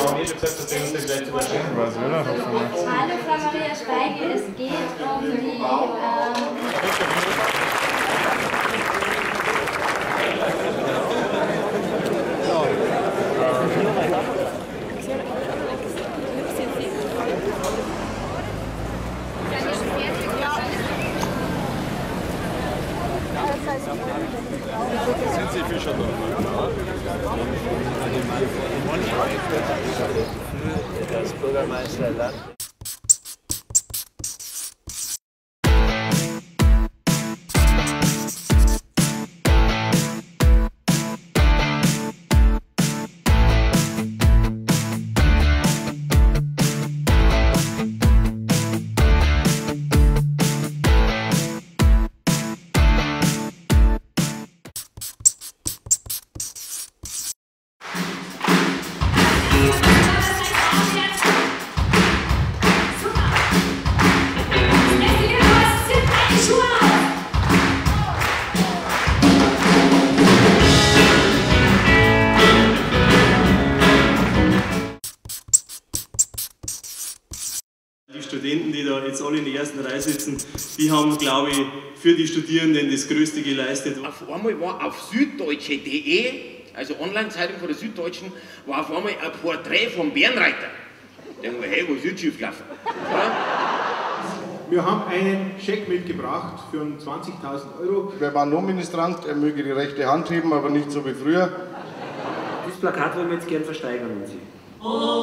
haben eh schon gesagt, dass die uns das gleich zu überschreiben. Was will er? Hallo Frau Maria Speigel, es geht um die Sind Sie Fischer da? Das Bürgermeisterland. Die Studenten, die da jetzt alle in der ersten Reihe sitzen, die haben, glaube ich, für die Studierenden das Größte geleistet. Auf einmal war auf süddeutsche.de, also Online-Zeitung von der Süddeutschen, war auf einmal ein Porträt vom Bärenreiter. Da denken wir, hey, wo ist jetzt schief gelaufen? Ja? Wir haben einen Scheck mitgebracht für 20.000 Euro. Wer war Lohnministrant, er möge die rechte Hand heben, aber nicht so wie früher. Das Plakat wollen wir jetzt gern versteigern, wenn Sie.